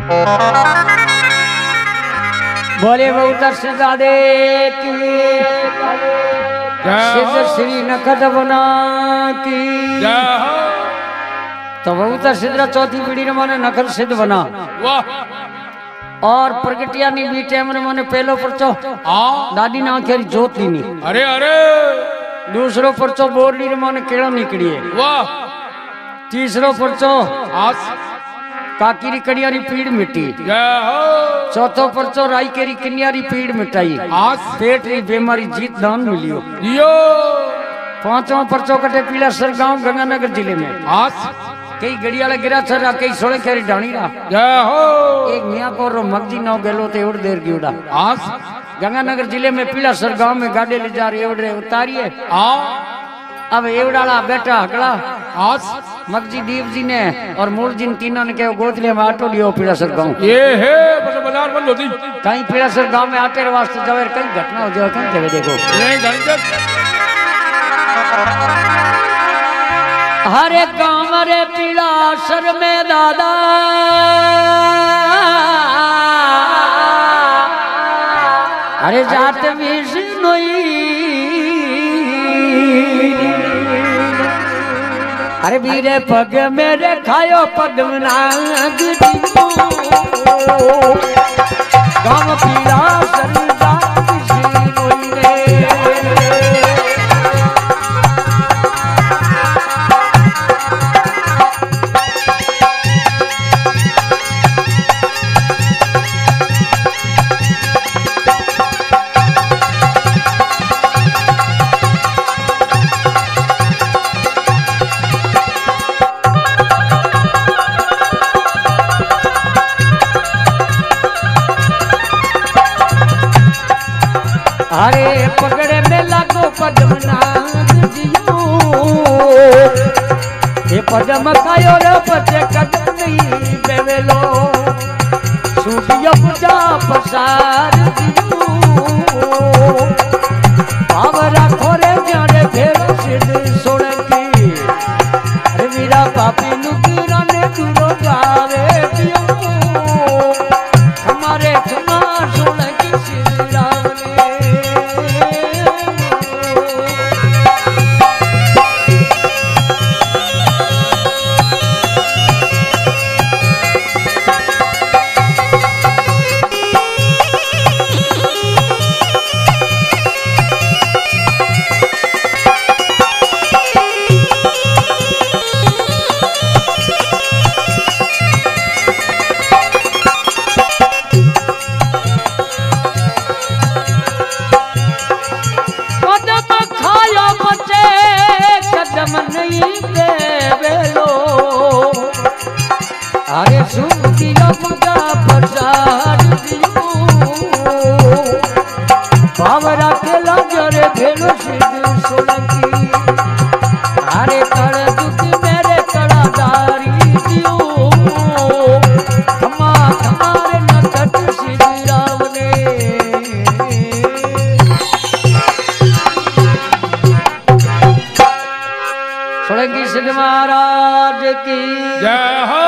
बोले बहुत सिद्धादे की सिद्ध श्री नखद बना की तो बहुत सिद्ध चौथी पीढ़ी ने माने नखद सिद्ध बना और प्रगटिया नी बी टाइम रे माने पहलो परचो दादी ना आखेरी जोत नी अरे अरे दूसरो परचो बोरडी रे माने केड़ा निकड़ी है वाह तीसरो परचो आस काकी री कड़ियारी पीड़ मिट्टी चौथो परचो राई केरी किन्यारी पीड़ मिटाई आस पेट री बीमारी जीत दान मिलियो यो पांचवा परचो कटे पीला सर गांव गंगानगर जिले में आस कई गड़ियाला गिरा छरा कई सोले खेरी ढाणी रा जय हो एक मियां को रो मगजी नौ गेलो ते उड़ देर की उड़ा आस गंगानगर जिले में पीला सर गांव में गाड़े ले जा रही एवड़े उतारिए आ अब एवड़ाला बेटा हकड़ा आस मगजी दीप जी ने और मूल जी तीनों ने कहो गोतले में आटो लियो पीला सर गांव ये है बस बाजार बंद होती कहीं पीला सर गांव में आटे रे वास्ते जावे कहीं घटना हो जाए कहीं देवे देखो नहीं गणित हरे गांव रे पीला सर में दादा अरे जात विष्णुई अरे वीरे पग मेरे खायो पग नाग गांव पीला सर जात विष्णुई रे अरे पगड़े में लागो पदम नाग जियो ये पदम कायो रे पचे कदम नहीं बेवेलो सूर्य पूजा प्रसाद जियो पावरा खोरे जाने फेरो सिद्ध सोड़की अरे वीरा पापी नुकीरा ने दूरो जावे जियो हमारे क्षमा सोड़की सिद्ध रावने अरे सूखिया पूजा प्रसाद दियो बावरा के लाजरे भेलो सिद्ध सोलंकी अरे कर दुख मेरे कड़ादारी दियो खमा खमारे नखट सिद्ध रावने सोलंकी सिद्ध महाराज की जय हो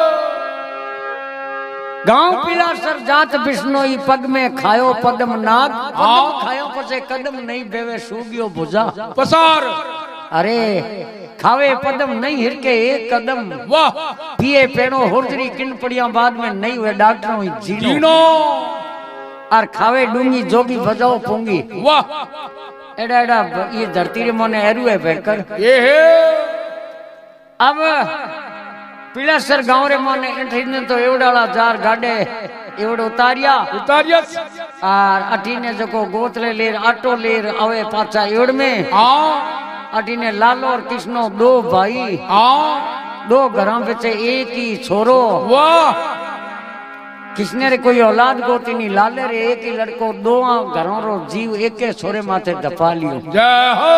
गांव पीला सर जात बिश्नोई पग में खायो पदम नाग पदम खायो पचे कदम नहीं बेवे सूगियो भुजा पसार अरे खावे पदम नहीं हिरके एक कदम वाह पिए पेड़ो हुर्जरी किन पड़िया बाद में नहीं हुए डॉक्टरों ही जीनो और खावे डूंगी जोगी बजाओ पूंगी वाह एडा एडा ये धरती रे मोने एरू है भयंकर ये है अब पीला सर गांव रे मोने एंट्री ने तो एवडाला जार गाडे एवड उतारिया और अठीने जको गोतले लेर आटो लेर आवे पाछा एवड में अठीने लालो और कृष्णो दो भाई दो घरां बेचे एक ही छोरो वाह किसने रे कोई औलाद गोती नहीं लाले रे एक ही लड़को दो घरों रो जीव एक के छोरे माथे दफा लियो जय हो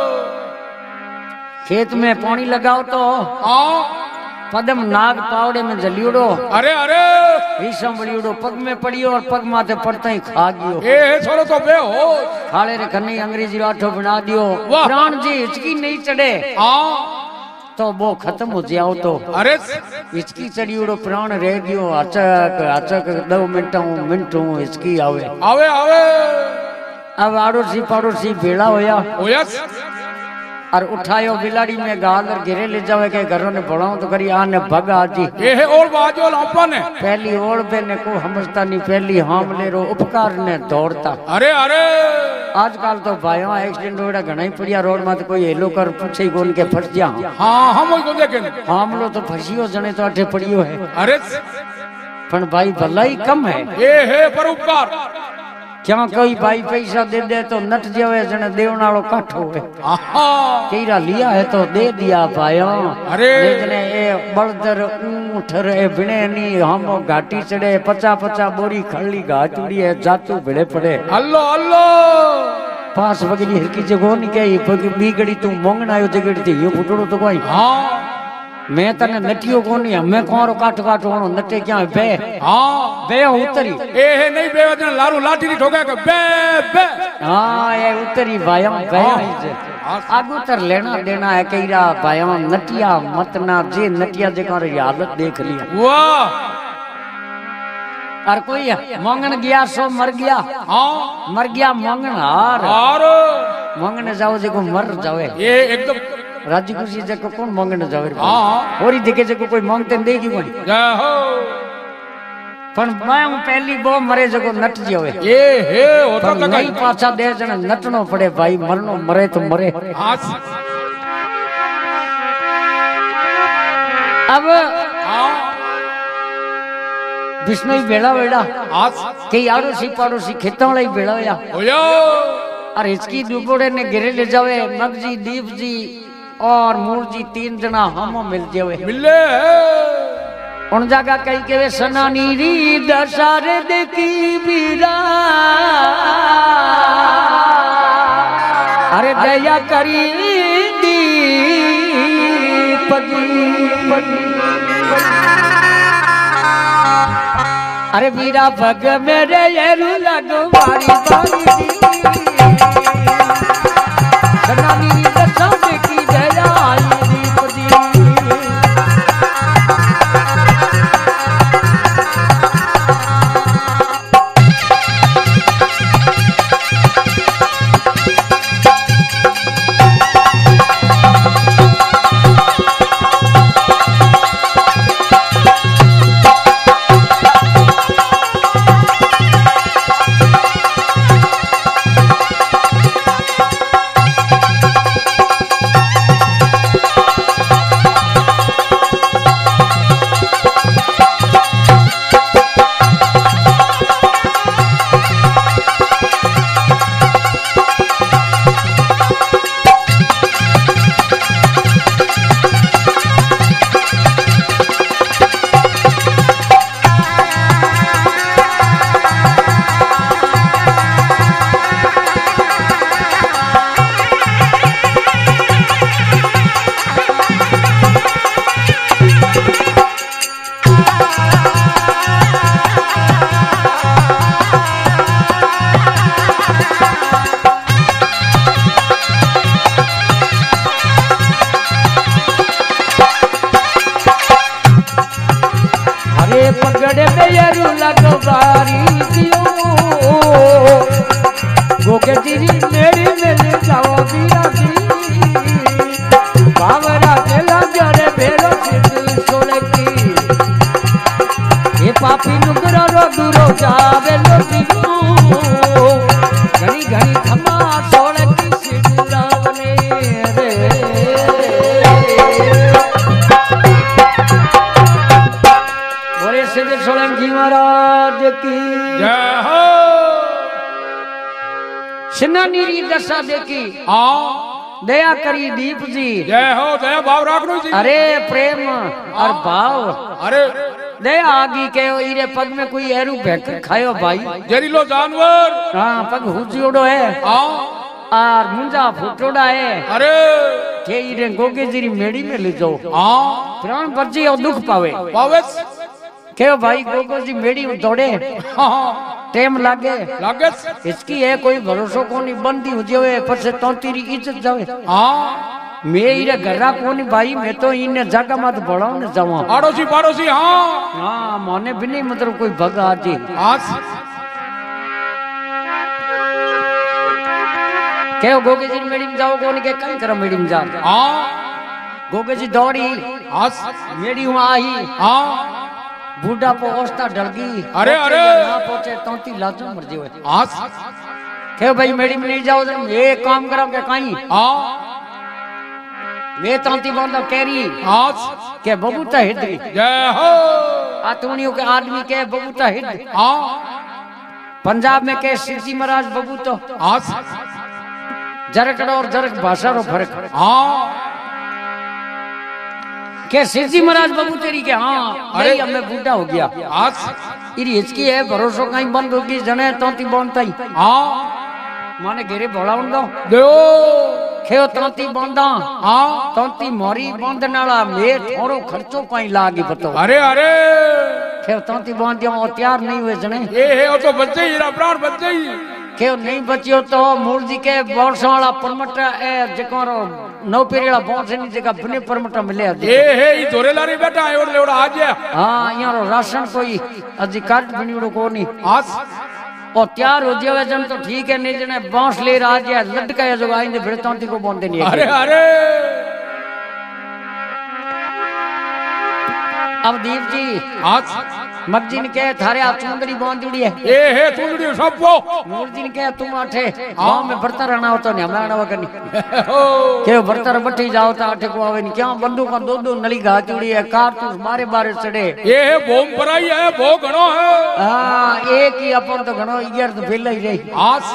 खेत में पानी लगाओ तो पदम नाग पावड़े में जलियोड़ो अरे अरे रीशम बलियोड़ो पग में पड़ियो और पग माथे पड़ता ही खा गयो ए छोरो तो बे हो खाले रे खन्नी अंग्रेजी राठो बना दियो प्राण जी हिचकी नहीं चढ़े तो वो खत्म हो जाओ तो अरे इसकी चढ़ियोड़ो प्राण रह गयो अचक अचक 2 मिनटों इसकी आवे आवे आवे अब आड़ोसी पड़ोसी भेड़ा होया ओयस और उठायो बिलाड़ी में गाल और गिरे ले जावे के घरों ने बढ़ाओ तो करी आने भगा आती ये है और बाजो लापा ने पहली ओढ़ पे ने को समझता नहीं पहली हाम ले रो उपकार ने दौड़ता अरे अरे आजकल तो भाइयों एक्सीडेंट होड़ा घना ही पड़िया रोड में तो कोई हेलो कर पूछे ही कोन के फंस जा हाँ हम को देखे हामलो तो फसियो जने तो अठे पड़ियो है अरे पण भाई भलाई कम है ये है परोपकार क्या कोई भाई पैसा दे दे तो नट जावे जने देवन वालो काठो है केरा लिया है तो दे दिया भाइयों अरे जने ए बलदर ऊंट रे बिने नी हम घाटी चढ़े 50 बोरी खड़ी घाट उड़ी है जातू भिड़े पड़े अल्लाह अल्लाह पास बगली हरकी जगह नहीं कही बीगड़ी तू मोंगना आयो जगड़ी थी ये फुटड़ो तो कोई हाँ मैं तने नटियो कोनी हमें कोरो काट काट होनो नटे क्या बे हाँ बे उतरी ए है नहीं बे वजन लारू लाठी नहीं ठोका के बे बे हाँ ये उतरी भाइयों बे आगू तर लेना देना है कईरा भाइयों नटिया मत ना जे नटिया जे कर हालत देख लिया वाह और कोई मोंगन गया सो मर गया हाँ मर गया मोंगन हार मोंगन जाओ जे को मर जावे ये एकदम राजी खुशी जे को कौन मोंगन जावे हाँ होरी दिखे जे को कोई मोंगते देगी कोई जय हो पण मैं पहली वो मरे जको नट जावे ये है होता पर नहीं पाछा दे जने नटनो पड़े भाई मरनो मरे तो मरे अब विष्णु बेड़ा बेड़ा कई आड़ोसी पड़ोसी खेतों वाला ही बेड़ा होया और इसकी दुबोड़े ने गिरे ले जावे मगजी दीप जी और मूर जी 3 जना हम मिल जावे मिले उन जगह कई के सनानी री दशहरे देखी बीरा अरे दया करी दी अरे वीरा भग मेरे ये लगो बारी बारी सनानी री दशहरे देखी दया पगड़े में लगो बारी दियो गोके तेरी मेरी मिल जाओ बिया दी बावरा चला जड़े भेलो सिद्ध सोले की ये पापी नुकरा रो दूरो जावे लो दियो घड़ी घड़ी खमा सोले की सिद्ध रावने रे सिद्ध सोलंकी महाराज की जय हो सनानी री दशा देखी दया करी दीप जी जय हो दया भाव राखनो जी अरे प्रेम और भाव अरे दया आगी के इरे पग में कोई एरू भैंक खायो भाई जहरीलो जानवर हाँ पग हुजियोड़ो है और मुंजा फुटोड़ा है अरे के इरे गोगे जीरी मेड़ी में ले जाओ प्राण बची और दुख पावे पावेस क्यों भाई गोगो जी मेड़ी दौड़े टेम लागे इसकी है कोई भरोसो को नहीं बंदी हो जावे पर से तो तेरी इज्जत जावे मैं इरे घरा कोनी भाई मैं तो इने जगह मत बढ़ाऊं न जावा आड़ोसी पाड़ोसी हाँ हां माने भी नहीं मतलब कोई भगा आती आज के गोगे जी मेडिम जाओ कोनी के कई कर मेडिम जा हाँ गोगे जी दौड़ी आज मेडिम आई हाँ बूढ़ा पोस्ता डल गई अरे अरे ना पहुंचे तोती लाजो मर जियो आज के भाई मेडिम नहीं जाओ ये काम करो के कहीं हाँ वे तोती बोंदा केरी आज के बबूता हिद जय हो आतुनियों के आदमी के बबूता हिद हाँ पंजाब में के सिरजी महाराज बबूतो आज जरकड़ और जरक भाषा रो फर्क हाँ के सिरजी महाराज बाबू तेरी के हाँ अरे अरे अब मैं बूढ़ा हो गया आज इरी हिचकी है भरोसो कहीं बंद होगी जने तोती बोंता ही हाँ माने घेरे भोलाउन दो दो खेओ तोती बोंदा हाँ तोती मोरी बोंदन वाला मे थोड़ो खर्चो पाई लागी बतो अरे अरे खेओ तोती बोंदियो ओ तैयार नहीं हुए जने ये है वो तो बच्चे ही रा प्राण बच्चे ही खेओ नहीं बचियो तो मूर्ति के वर्षों वाला परमट ए जकोरो नौ पेरेला बोंसनी जगह बिने परमट मिले ये है ये जोरे लारी बैठा है और लेवड़ा आज है हां यारो राशन कोई अजी कार्ड बनियो कोनी आज और तैयार हो जावे जन तो ठीक है नहीं जने बांस ले रहा है लटका है जो आइंदे भिड़तोंती को बोंदे नहीं अरे अरे अब दीप जी आज मगजिन के थारे आ चुंदड़ी बांधुड़ी है ये है तुंदड़ी सब वो मूर्तिन के तुम आठे गांव में बर्ता रहना हो तो नहीं हमारा नवा करनी के बर्ता बट्टी जाओ तो आठे को आवे नहीं क्या बंदूक का दो नली घाचुड़ी है कारतूस मारे बारे चढ़े ये है बोम पराई है वो घणो है हां एक ही अपन तो घणो 11 तो बेला ही रही आज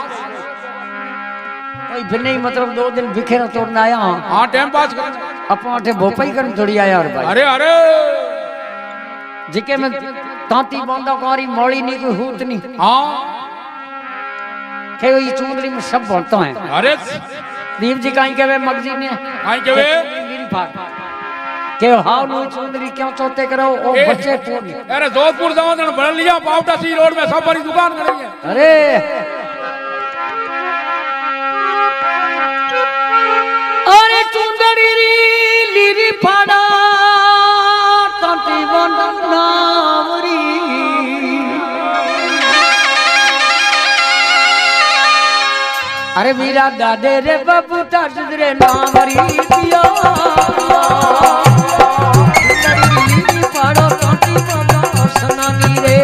कोई बिने ही मतलब 2 दिन बिखेरा तोड़ना आया हाँ टाइम पास कर अपन आठे भोपाई करन थोड़ी आया और भाई अरे अरे जिके में तांती बांधा कारी मौली नहीं कोई हूत नहीं हाँ के ये चुंदड़ी में सब बनता है अरे दीप जी कहीं के वे मगजी ने आई के वे के हाउ नु चुंदड़ी क्यों चौथे करो ओ बच्चे पूरी अरे जोधपुर जाओ जन बन लिया पावटा सी रोड में सब बड़ी दुकान खड़ी है अरे अरे चुंदड़ी लीरी फाड़ा तांती नावरी अरे मीरा दादे रे बाबू ताजरे नावरी पिया पाड़ो तांती बाबा सनानी रे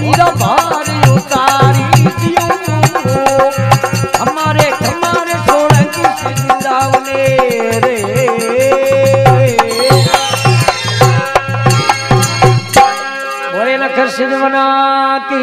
हीरा भार उतारी दियो हमारे हमारे सोलंकी से जिंदावले रे बोले लखर सिद्धवना की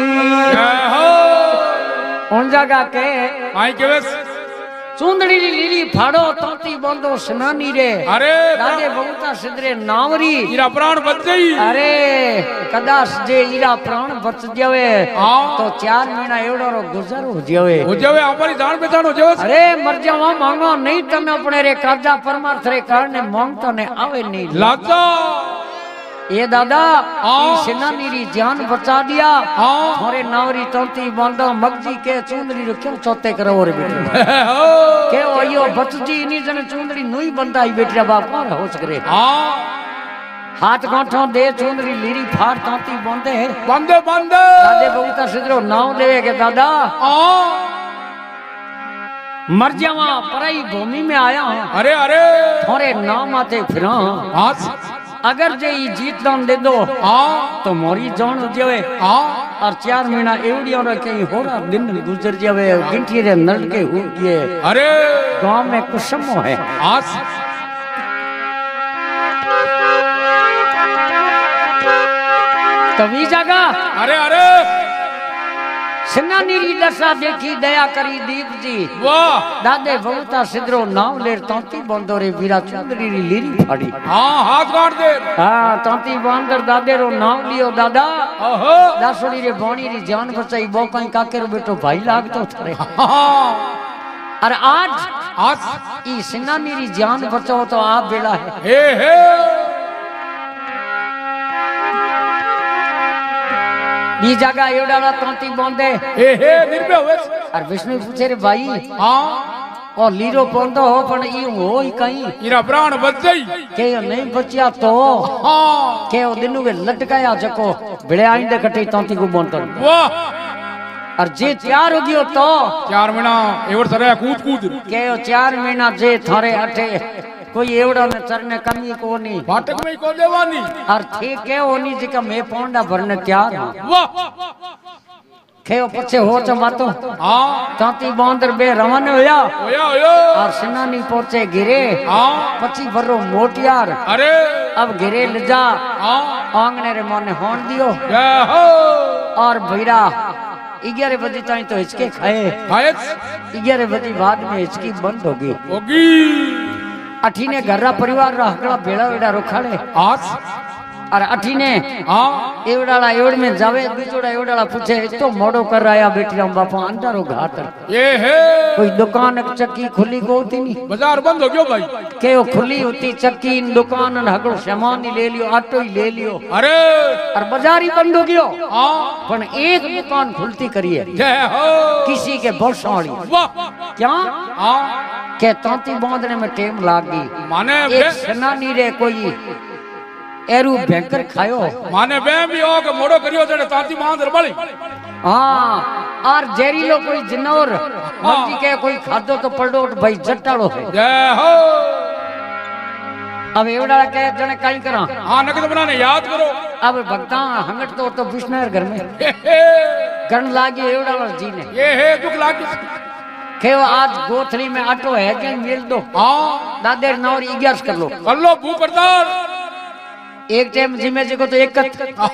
उन जगह के आई के बस चूंदड़ी लीली फाड़ो तोती बंदो स्नानी रे अरे दादे बहुता सिद्धरे नावरी इरा प्राण बच गई अरे कदाच जे ईरा प्राण बच जावे तो 4 महीना एवडो रो गुजर हो जावे हमारी जान पहचान हो जावे अरे मर जावा मांगो नहीं तने अपने रे कर्जा परमार्थ रे करने मांगतो ने आवे नहीं लाजा ये दादा सेनानी री जान बचा दिया थोड़े नावरी तोती बंदो मगजी के चूंदड़ी रो क्यों चौथे करो रे बेटे के ओयो बचजी इनी जने चूंदड़ी नुई बंदा ही बेटिया बाप पर हो सकरे हाथ गांठों दे चूंदड़ी लीरी फाड़ तोती बंदे बंदे बंदे दादे बहुता सिद्धरो नाव लेवे के दादा मर जावा पराई भूमि में आया अरे अरे थोड़े नाम आते फिरा अगर जे जीत दान दे दो तो मोरी जान हो जावे और 4 महीना एवड़िया रे कहीं होरा दिन गुजर जावे गिनती रे नलके हो गए अरे गांव में कुसमो है कभी जगह अरे अरे सेनानी री दशा देखी दया करी दीप जी वाह दादे बहुता सिद्धरो नाव लेर तोती बंदोरे वीरा चुंदरी री लीरी फाड़ी हाथ काट दे तोती बंदर दादे रो नाव लियो दादा ओहो दासोड़ी रे बाणी री जान बचाई बो कहीं काके रो बेटो भाई लागतो थारे और आज ई सेनानी री जान बचाओ तो आप बेला है हे बी जगह एवडाला तोती बंदे निर्भय होवे और विष्णु पूछे रे भाई और लीरो बंदो हो पण ई होई कहीं इरा प्राण बच गई के नहीं बचिया तो के ओ दिनु वे लटकाया जको भिड़े आइंदे कटे तोती को बंदर वाह और जे तैयार हो गयो तो 4 महीना एवर सरे कूद कूद के 4 महीना जे थारे अठे कोई एवड़ा ने चरने कमी को नहीं फाटक में को देवानी और ठीक है ओनी जी का मैं पोंडा भरने तैयार हूं वाह खेओ पछे हो चमातो ताती बांदर बे रवाने होया और सेनानी पहुंचे गिरे पची भरो मोटियार अरे अब गिरे ले जा आंगने रे मोने होन दियो और भैरा 11 बजे ताई तो हिचके खाए 11 बजे बाद में हिचकी बंद होगी अठीने घर्रा परिवार रा हकड़ा बेड़ा वेड़ा रोखाड़े और अठीने एवडाला एवड में जावे बीजोड़ा एवडाला पूछे तो मोड़ो कर आया बेटिया बापा अंदर घाट ये है कोई दुकान चक्की खुली को होती नहीं बाजार बंद हो गयो भाई के वो खुली होती चक्की दुकान हकड़ो सामान ही ले लियो आटो ही ले लियो अरे और बाजार ही बंद हो गयो पर एक दुकान खुलती करिए किसी के बरसाड़ी क्या के तांती बांधने में टेम लागी माने एक सेनानी रे कोई एरू भयंकर खायो माने बे भी हो के मोड़ो करियो जड़े तांती बांध रबली और जहरीलो कोई जिनोर मर्जी के कोई खादो तो पलडोट भाई जट्टाड़ो है जय हो अब एवड़ा के जने काई करा नकद बनाने याद करो अब भक्ता हंगट तो विष्णु घर में गण लागी एवड़ा जी ने ये है दुख लागी के आज गोथली में आटो है के मिल दो दादे नौर 11 कर लो भूख हड़ताल एक टाइम जिम्मे जी को तो एक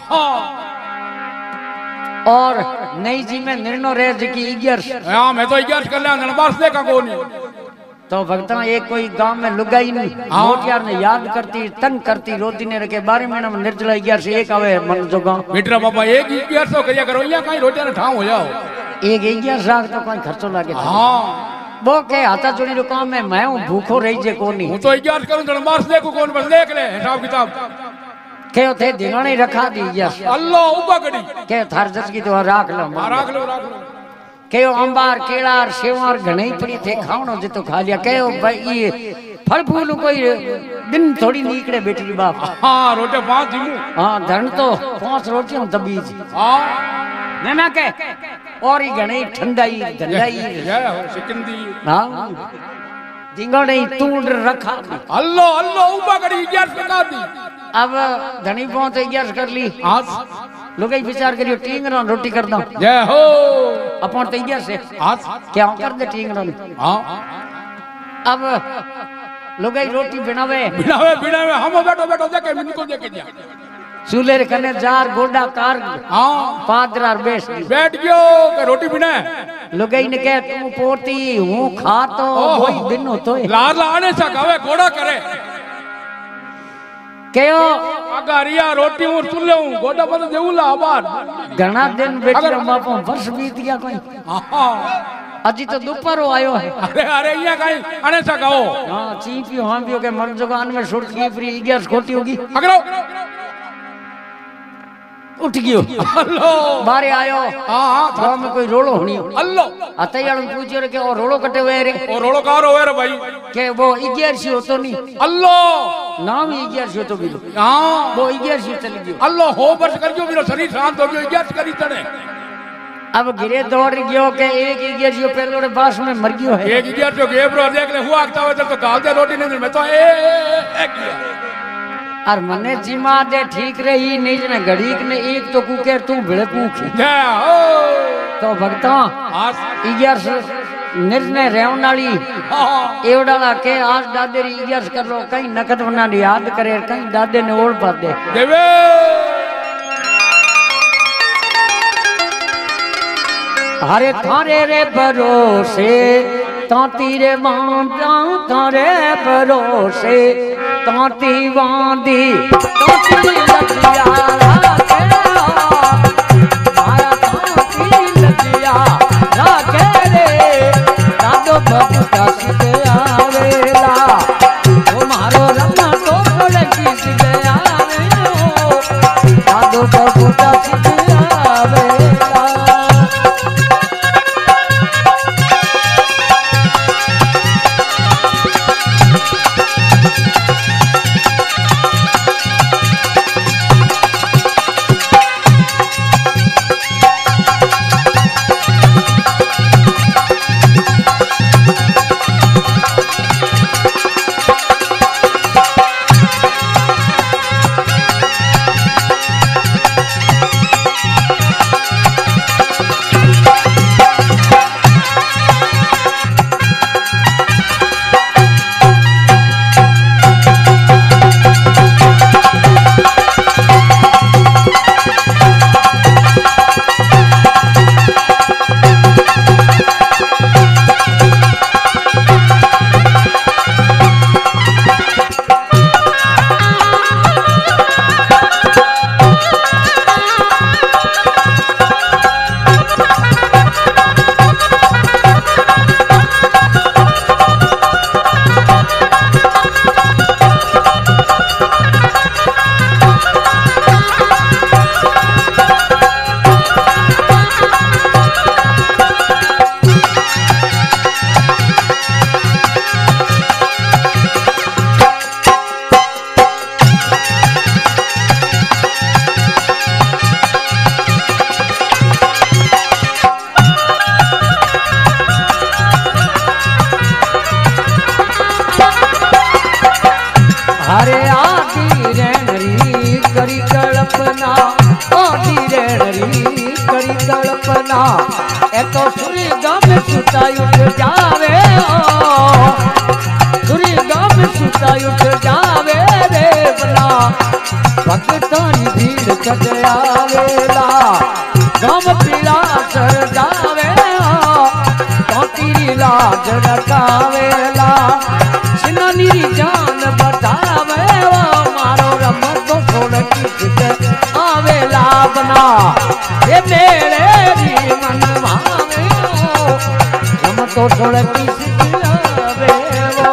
और नई जी में निर्णय रहे जी की 11 मैं तो 11 कर लिया नलबास देखा को नहीं तो भक्ता एक कोई गांव में लुगाई नहीं मोटियार ने याद करती तंग करती रोती ने रखे 12 महीना में निर्जला 11 से एक आवे मन जो गांव बेटा बाबा एक 1100 करिया करो या कहीं रोटियां ने ठाव हो जाओ एक 11 लाख तो कोई खर्चो लागे वो के हाथा चोरी रो काम में मैं हूं भूखो रही जे कोनी हूं तो 11 करूं नलबास देखो कौन बस देख ले हिसाब किताब के थे दिगाने रखा दी यस अल्लाह उबा गड़ी के थार जस की तो राख लो के अंबार केलार सेवार घणई पड़ी थे खावनो जितो खा लिया के भाई ये फल फूल कोई दिन थोड़ी निकले बेटी बाप रोटे 5 दिमू धन तो 5 रोटियां दबीज ना के और ही घणई ठंडाई गंडाई सिकंदी जिंगड़े तूड़ रखा अल्लाह अल्लाह उबा गड़ी 11 दी अब धनी पहुंच ग्यारह कर ली आज लोग ही विचार करियो टींगरा रोटी कर दो जय हो अपन तैयार से आज क्या कर दे टींगरा हाँ अब लोग ही रोटी बनावे बिनावे हम बैठो बैठो देखे इनको देखे जा चूल्हे रे कने जार गोडा कार हाँ पादरार बेस बैठ गयो के रोटी बिना लोग ही ने कहे तू पोती हूँ खा तो वही दिन होतो है लार लाने सा गावे घोड़ा करे कहो अगारिया रोटी और चुल्ले हूँ गोडा पर देऊला आबाद घना दिन बेटी बापो वर्ष बीत गया कोई हाँ अजी तो दोपहर आयो है अरे अरे यहाँ कहीं आने सा गाओ हाँ चीपियो हाँ भी हो के मन जुगान में सुट की फ्री 11 खोटी होगी अगरो उठ गयो अल्लो बारे आयो हाँ थोड़ा में कोई रोलो होनी अल्लो अतयाल पूछियो रे के और रोलो कटे हुए रे और रोलो कार होए रे भाई के वो 11 होतो नहीं अल्लो नाम 11 होतो बिलो हाँ वो 11 चली गयो अल्लो हो बर्ष कर जो मेरा शरीर शांत हो गयो ग्यास करी तने अब गिरे दौड़ गयो के एक 11 पहले बास में मर गयो है एक ग्यास जो गेबरो देख ले हुआ आगता हो तो गाल दे रोटी नहीं मैं तो एक और मने जिमा दे ठीक रही नहीं जने घड़ी ने एक तो कुके तू भिड़े कूख जय हो तो भक्ता आज 11 निर्णय रेवन वाली हाँ एवडाला के आज दादे री 11 कर लो कहीं नकद बना याद करे कहीं दादे ने ओढ़ पा दे देवे हरे थारे रे भरोसे ताती रे मांदा थारे भरोसे ताती वांदी ताती लगिया राखे माया ताती लगिया राखे रे दादो बबूता सीधे आवेला ओ मारो रम्मा तो लगी सीधे आवेलो दादो बबूता सीधे आवेला ए तो सुरीगा में सुता उठ जावे सुरीगा में सुता उठ जावे रे बना भक्तानी भीड़ कट आवेला गम पीड़ा सर जावे तो तेरी लाज रखावेला सिनानी जान बतावे मारो रम तो छोड़ की आवेला बना ये मेरे मन भावे हम तो छोड़ की आवे वो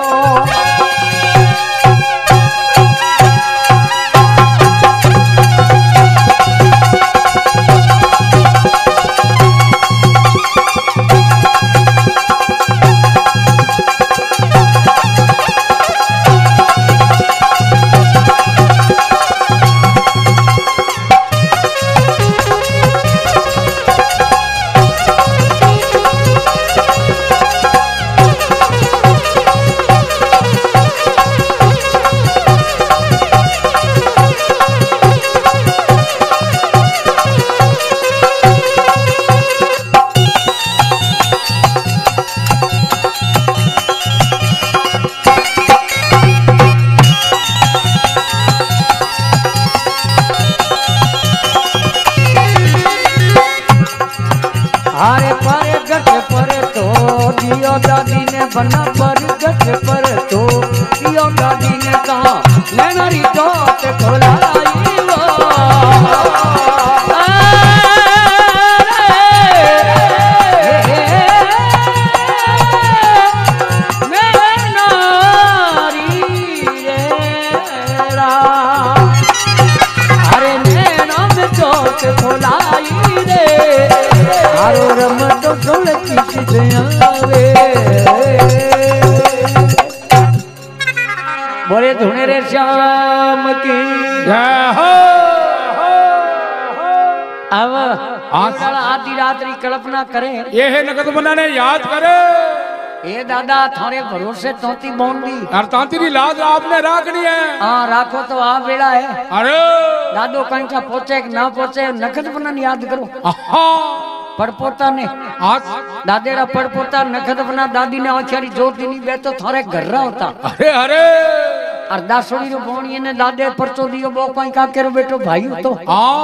बना पर गच पर तो पियो दादी ने कहा नैनारी चौथ खोलाई वो बोले धुने रे श्याम की अब आधी रात्रि कल्पना करे ये है नगद बनाने याद करे ए दादा थारे भरोसे तोती बोंदी यार तांती की लाज आपने राखनी है। हाँ राखो तो आ बेड़ा है। अरे दादो कहीं का पहुंचे कि ना पहुंचे नखत बनाने याद करो। पड़पोता ने दादेरा पड़पोता नखत बना दादी ने औछारी जोती नहीं बे तो थारे घर रहा होता। अरे अरे अरदासोड़ी रो बोणी ने दादे परचो दियो बो कहीं का केरो बेटो भाई हो तो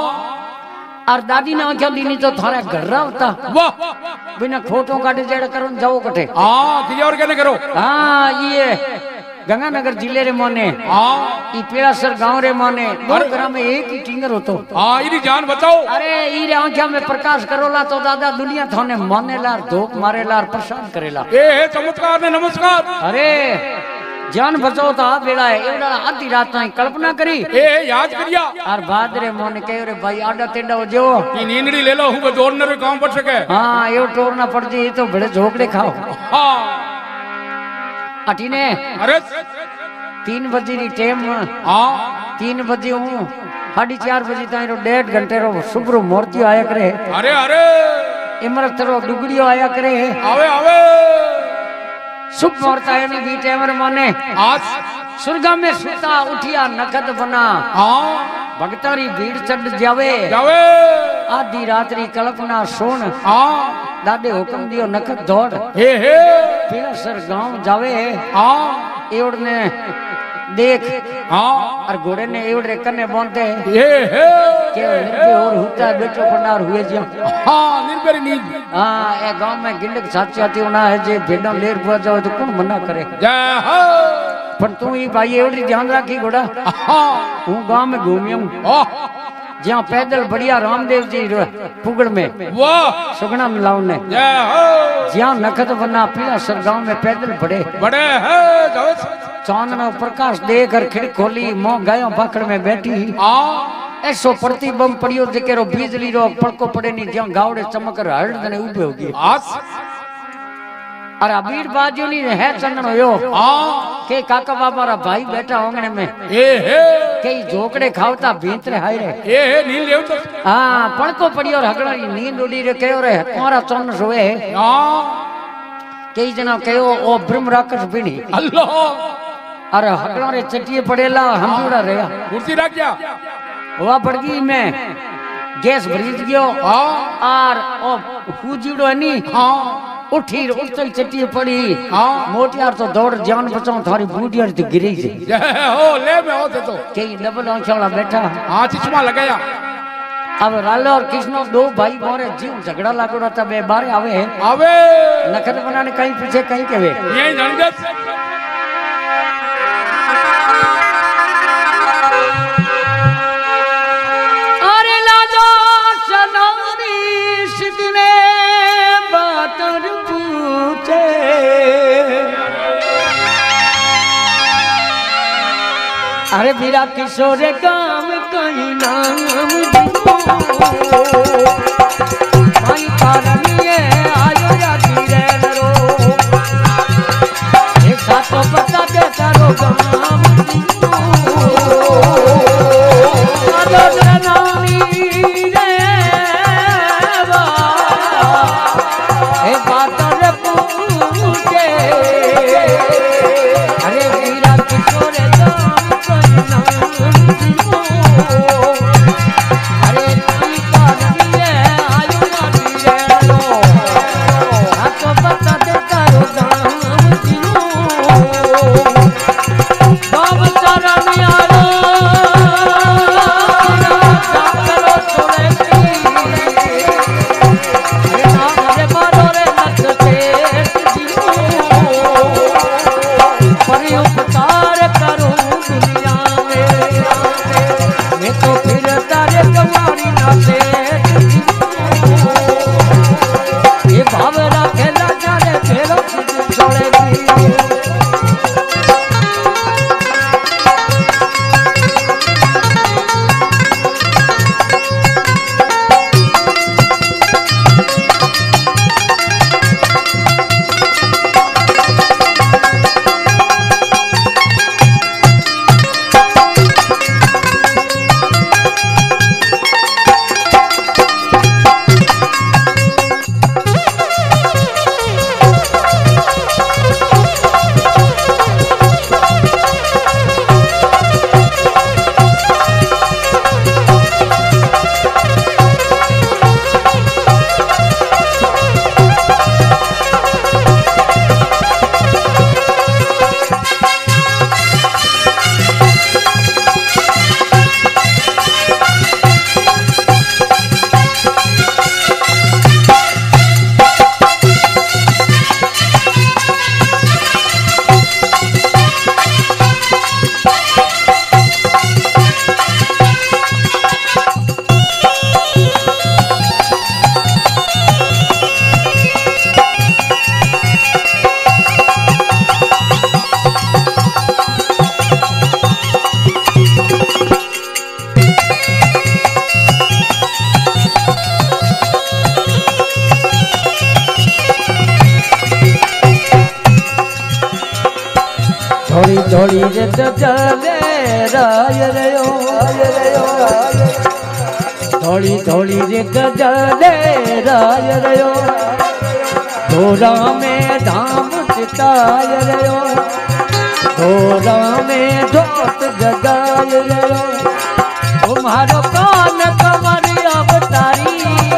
और दादी ने औछा दीनी तो थारे घर रहा होता। वाह बिना खोटों काटे जेड़ करो जाओ कटे। किसी और कहने करो। हाँ ये गंगानगर जिले रे मोने ई पीड़ासर गांव रे मोने दो ग्राम में एक ही टिंगर हो तो इरी जान बचाओ। अरे ई रे आंखा में प्रकाश करोला तो दादा दुनिया थाने मानेलार धोख मारेलार परेशान करेला। ए चमत्कार ने नमस्कार। अरे जान बचाओ तो आ बेड़ा है एवड़ा आधी रात ताई कल्पना करी ए याद करिया और बाद रे मोने कहे रे भाई आडा टेडा हो जो की नींदड़ी ले लो हुए जोड़ने रे काम पड़ सके। हां यो टोरना पड़ जी तो बड़े झोकड़े खाओ। हां अठीने अरे 3 बजे री टाइम 3 बजे हूं 4:30 बजे ताई रो 1.5 घंटे रो सुब्रो मूर्ति आया करे। अरे अरे इमरत रो डुगड़ियो आया करे। आवे आवे शुभ मुहूर्त आया नहीं बी टाइम माने आज सुरगा में सुता उठिया नखत बना भगतारी भीड़ चढ़ जावे जावे आधी रात्रि कल्पना सोन दादे हुक्म दियो नखत दौड़ हे हे पीड़ासर गांव जावे एवड़ ने देख और घोड़े ने एवड़े कन्ने बोलते हे हे के निर्भय और होता है बेटो पंडार हुए जिया। निर्भय नींद ए गांव में गिंडक साची आती होना है जे भेड़ा लेर बुआ जाओ तो कौन मना करे। जय हो पर तू ही भाई एवड़ी ध्यान रखी घोड़ा हूँ गांव में घूमिया हूँ जहाँ पैदल बढ़िया रामदेव जी पुगड़ में सुगना मिलाऊ ने जहाँ नखत बना पीड़ासर गांव में पैदल बड़े चांदना प्रकाश देकर खिड़की खोली मोह गायों पाखड़ में बैठी ऐसो प्रतिबंब पड़ियो जेकेरो बिजली रो पड़को पड़े नहीं जहाँ गावड़े चमक हड़ दने उबे होगी। अरे अबीर बाजू नहीं है चंदन हो के काका बाबा रा भाई बैठा होंगने में कई झोकड़े खावता भीतरे हाय रे नींद लेव तो पड़को पड़ियो हगड़ा नींद उड़ी रे कयो रे तुम्हारा चौन सोए कई जना कयो ओ ब्रह्म राक्षस बिनी अल्लाह अरे हगड़ा रे चटिए पड़ेला हम जुड़ा रे कुर्सी रख गया हुआ पड़गी में गैस भरीज गयो और ओ हुजीड़ो नी उठी उठते चटिए पड़ी मोटियार तो दौड़ जान बचाओ थारी बूढ़ियार तो गिरी से हो ले में होते तो कई डबल आंखों बैठा चश्मा लगाया। अब रालो और कृष्णो दो भाई मोरे जीव झगड़ा लागो रहता बे बारे आवे नखत बनाने कहीं पीछे कहीं के वे यही झंझट अरे लाजो सनानी सिदने बातर पूछे अरे मेरा किशोर काम कहीं नाम कहीं कारण ये आयो जाती रे रो एक साथ तो पता दे तारो काम नानी रे बातर पूछे अरे मेरा किशोर काम कहीं नाम अरे मारी नाचे ये भाव राखे राजा रे फेरो छोड़ेगी थोड़ी थोड़ी रित चले राय रयो थोड़ी थोड़ी रित चले राय रयो थोड़ा में धाम चिताय रयो थोड़ा में धोत जगाय रयो तुम्हारो कान कमर अवतारी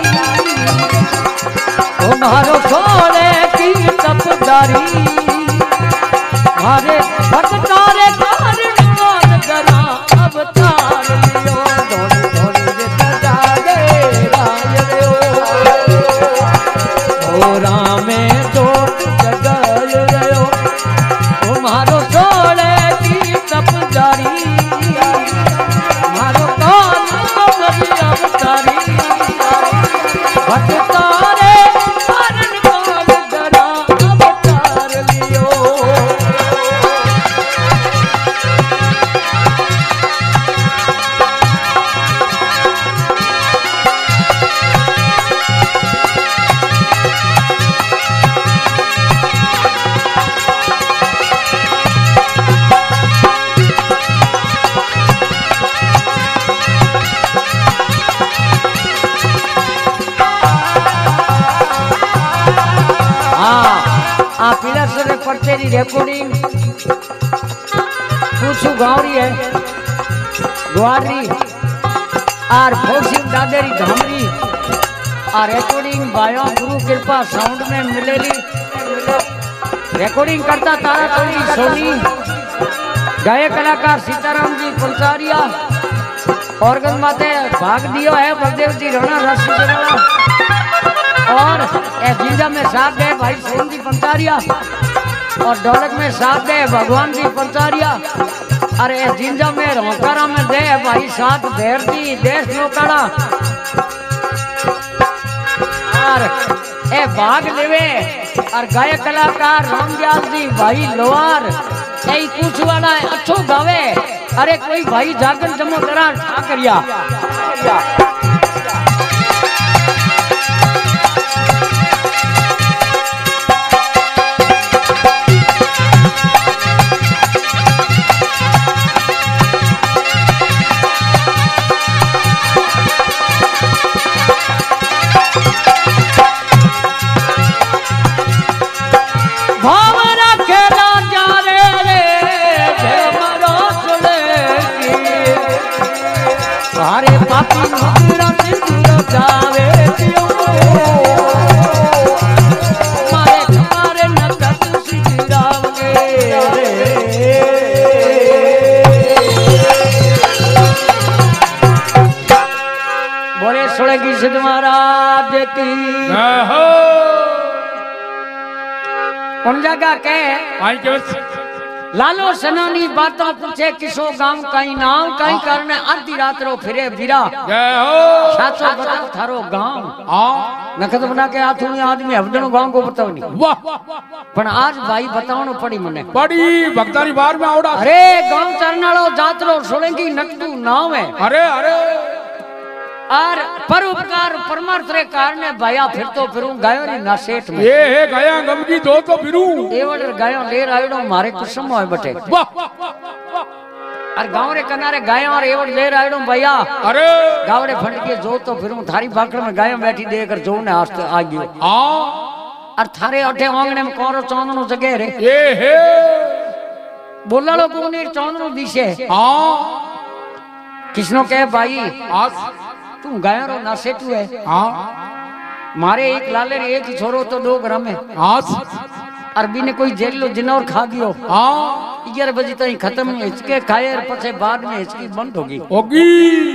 तुम्हारो सोने की तपदारी हरे भक्तारे कारण मान करा अवतार लियो थोड़ी थोड़ी रित जागे राय रयो थोड़ा में चोट जगाय रयो तुम्हारो सोने की तपदारी मारो कान कमर अवतारी भक्तारे कारण मान करा अवतार लियो पिलर पड़ते रिकॉर्डिंग पूछू गाँवरी है ग्वारी और फोक्सिंग दादेरी धामरी और रिकॉर्डिंग बायो गुरु कृपा साउंड में मिलेली रिकॉर्डिंग करता तारा तोड़ी सोनी गायक कलाकार सीताराम जी पंचारिया ऑर्गन माते भाग दियो है बलदेव जी राणा राशि जराड़ा और जिंजा में साथ दे भाई सोन जी पंचारिया और ढोलक में साथ दे भगवान जी पंचारिया अरे जिंजा में रोकारा में दे भाई साथ देर जी देश नौकाड़ा और ए भाग लेवे और गायक कलाकार रामदयाल जी भाई लोहार यही पूछ वाला अच्छो गावे अरे कोई भाई जागन जमो करा करिया सिद्ध महाराज की कौन जगह के आई के लालो सनानी बातों पूछे किसो गांव कई नाम कई करने आधी रात रो फिरे बिरा जय हो साचो बता थारो गांव हाँ नखत बना के आथू आदमी हवदनो गांव को बताओ नहीं वाह पण आज भाई बतावनो पड़ी मने बड़ी भक्तारी बार में आवड़ा अरे गांव चरनालो जातरो सोलंकी नकदू नाम है अरे अरे और परोपकार परमार्थ रे कारणे भाया फिर तो फिरूं गायो री नासेठ में ये है गया गमगी दो तो फिरू एवड गायो लेर आयडो मारे कुसम होय बटे वाह और गांव रे किनारे गायो और एवड लेर आयडो भैया अरे गावड़े फट के जो तो फिरूं थारी बाकड़ में गायो बैठी देकर जो ने आस्ते आ गयो हाँ और थारे अठे आंगणे में कोरो चौंदनो जगे रे ये है बोलालो कोनी चौंदनो दिशे हाँ किसनो कहे भाई आज तू गायो रो नासेठू है हाँ मारे एक लाले रे एक ही छोरो तो दो ग्राम में आज अरबी ने कोई जेल लो जिनौर खा गयो हाँ 11 बजे तक खत्म हिचके खाए और पछे बाद में हिचकी बंद होगी होगी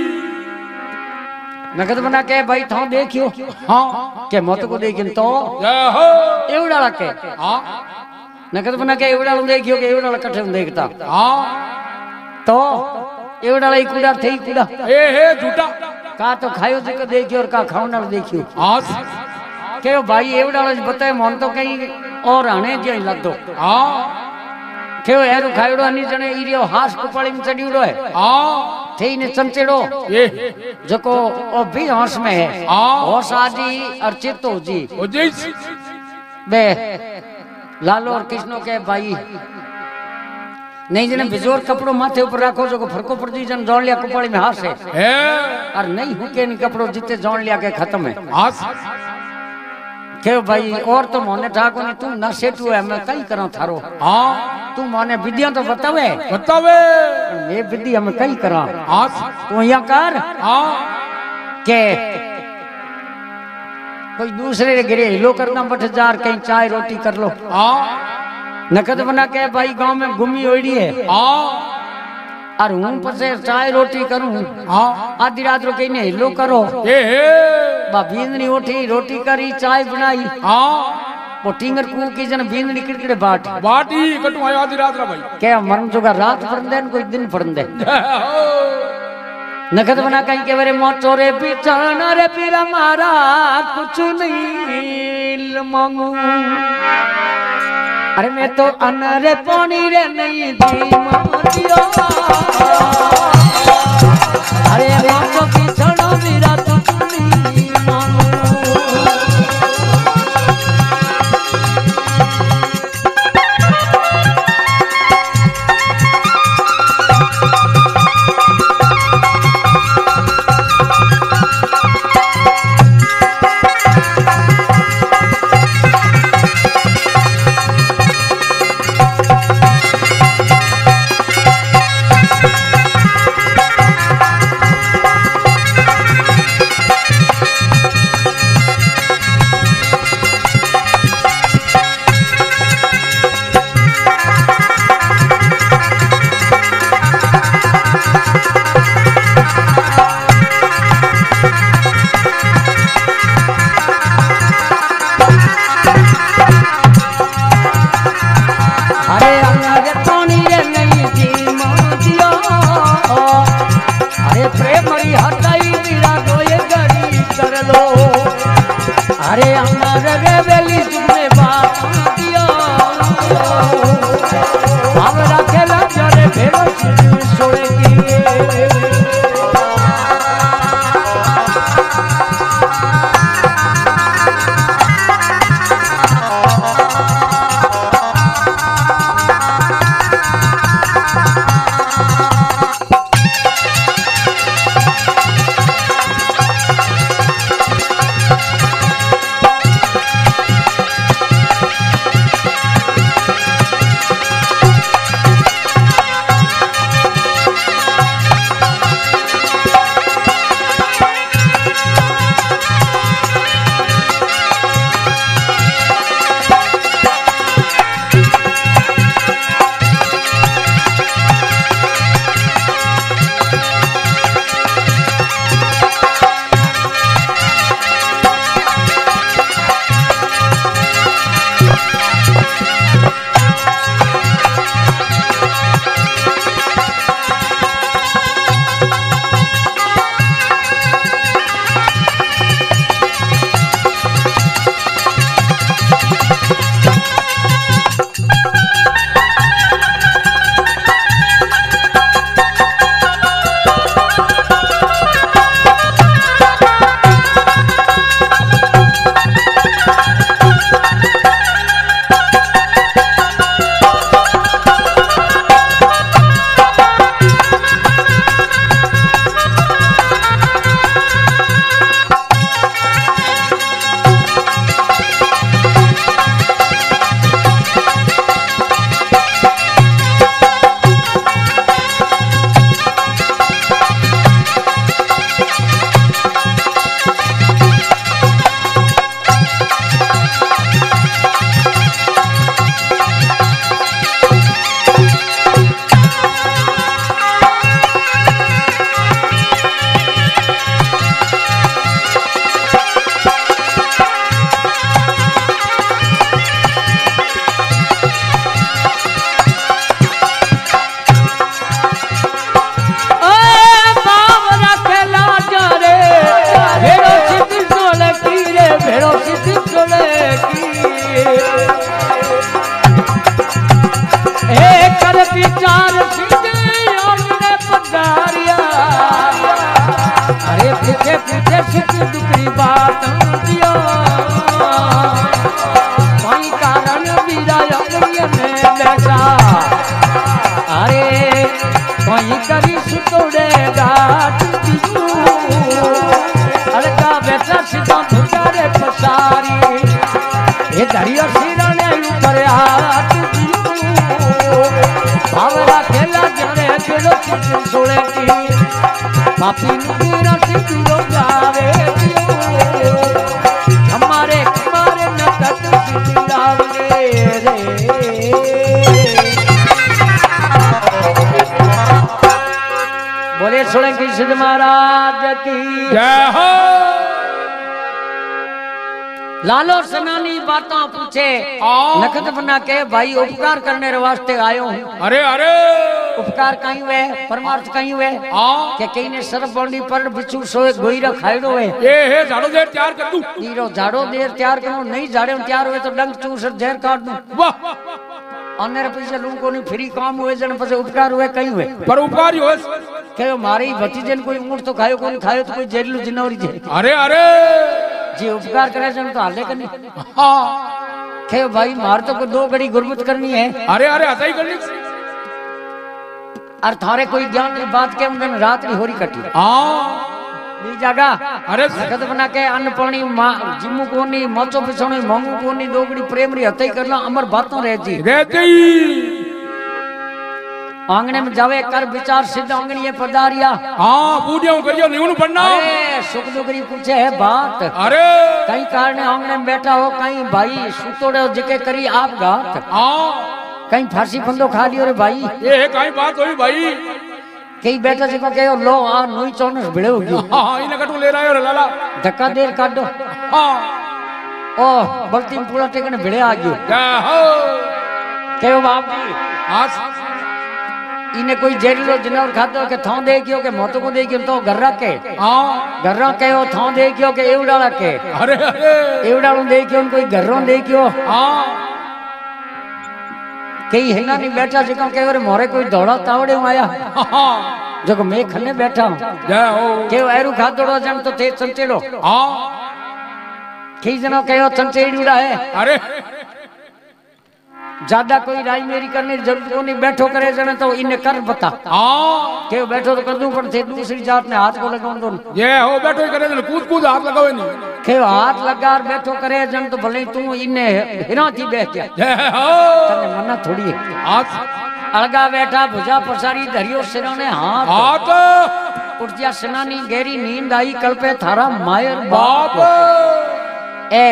नगद बना के भाई थां देखियो हाँ के मौत को देखिन तो जय हो एवड़ा के हाँ नगद बना के एवड़ा देखियो के एवड़ा कठे देखता हाँ तो एवड़ा लाई कूड़ा थई कूड़ा ये है झूठा का तो खायो जको देखियो और का खावना देखियो आज के भाई एवड़ा बताए मन तो कहीं और हणे जे लदो हाँ के एरो खायड़ो अनि जने इरियो हास कुपाड़ी में चढ़ीड़ो है हाँ थई ने चंचेड़ो ये जको ओ भी होश में है हाँ होश आजी और चित्तो जी ओ जी बे लालो और कृष्णो के भाई नहीं जने बिजोर कपड़ो माथे ऊपर रखो जो फरको पड़ जी जन जोड़ लिया कुपाड़ी में हास है और नहीं हुके नहीं कपड़ो जिते जोड़ लिया के खत्म है आज के भाई और तो मोने ठाको ने तू न सेटू है मैं कई करा थारो हाँ तू मोने विद्या तो बतावे बतावे ये विद्या मैं कई करा आज तू यहाँ कर हाँ के कोई दूसरे रे गिरे लो करना बठ जार कहीं चाय रोटी कर लो हाँ नकद बना के भाई गांव में घूमी ओड़ी है हाँ और हूं पसे चाय रोटी करूं हाँ आधी रात रो कहीं ने हिलो करो ये है बा बींदनी उठी रोटी करी चाय बनाई हाँ वो टिंगर कू की जन बींदनी किड़किड़े बाट बाटी कटू आयो आधी रात रा भाई क्या मरन जोगा रात पड़न दे कोई दिन पड़न दे नकद बना कहीं के बारे मोचो रे बिचाना रे पीरा मारा कुछ नहीं मांगू अरे मैं तो अनरे पानी रे नहीं दी मांगियो अरे मोचो बिचाना मेरा कुछ नहीं मांगू अरे अमर रे बेली तुमने बात दिया हम रखे लंजरे भेड़ो छोड़ेगी दुखड़ी बात दियो कोई कारण वीरा अंगड़िया में बैठा अरे कोई करी सुतोड़े गाट दियो अलका बेटा सीधा भुकारे पसारी ये दरिया सिराने ऊपर हाथ दियो भावरा खेला जाने खेलो कुछ सोले की पापी नुकीरा से दूर जावे दियो हमारे हमारे नकद सिरावे रे बोले सोले की सिद्ध महाराज की जय हो। लालो सनानी बातों पूछे नखत बना के भाई उपकार करने रे वास्ते आयो हूँ। अरे अरे उपकार कहीं हुए परमार्थ कहीं हुए के कहीं ने सर्व बंडी पर बिच्छू सोए गोईरा खाइडो है ये झाड़ो देर तैयार कर दूं नीरो झाड़ो देर तैयार करूं नहीं झाड़े तैयार हुए तो डंक चूस जहर काट दूं वाह अन्य पैसे लूं को नहीं फ्री काम हुए जन पसे उपकार हुए कहीं हुए पर उपकार हो के मारी भतीजन कोई ऊंट तो खायो कोई खायो तो कोई जेलू जिनौरी जे अरे अरे जी उपकार करे जन तो हाले कनी हाँ के भाई मार तो को दो घड़ी गुरबत करनी है अरे अरे ऐसा ही करनी और थारे कोई ज्ञान की बात के उन रात नहीं हो रही कटी हाँ बी जगह अरे नखत बना के अन्न पानी जिमू कोनी मोचो पिछोनी मोंगू कोनी दोगड़ी प्रेमरी हतई करना अमर बातों रह जी आंगने में जावे कर विचार सिद्ध आंगनी पधारिया हाँ बूढ़िया करियो नहीं पढ़ना अरे सुख दुखरी पूछे है बात अरे कहीं कारण आंगने में बैठा हो कहीं भाई सुतोड़े जिके करी आप घात हाँ कहीं फांसी फंदो खा लियो रे भाई ये कहीं बात हुई भाई कई बैठा जिको कहो लो आ नोई चौनस भिड़े हो गयो हाँ इने कटू ले रहा है लाला धक्का देर काटो हाँ ओ बल्ती में पूरा टेकने भिड़े आ गयो जय हो कहो बाप जी आज इने कोई जेरिलो जनवर खातो के थां दे गयो के मोतो को दे गयो तो घर रख के हाँ घर रख के ओ थां दे गयो के एवडाला के अरे अरे एवडालो दे गयो कोई घरों दे गयो हाँ कई हिना नहीं बैठा जिको के मोरे कोई दौड़ा तावड़े आया हाँ जो मैं खने बैठा हूं जय हो के एरू खातोड़ो जन तो थे चंचेड़ो हाँ कई जनो कहो चंचेड़ूड़ा है अरे ज्यादा कोई राय मेरी करने की जरूरत नहीं बैठो करे जने तो इन्हें कर बता हाँ के बैठो तो कर दूं पर थे दूसरी जात ने हाथ को लगाऊं दो ये हो बैठो ही करे जन कूद कूद हाथ लगावे नहीं के हाथ लगा बैठो करे जन तो भले तू इन्हें हिरा थी बैठ गया जय हो तने मना थोड़ी है आज अलगा बैठा भुजा पसारी धरियो सिरोने हाथ हाथ उठिया सेनानी गहरी नींद आई कल पे थारा मायर बाप ए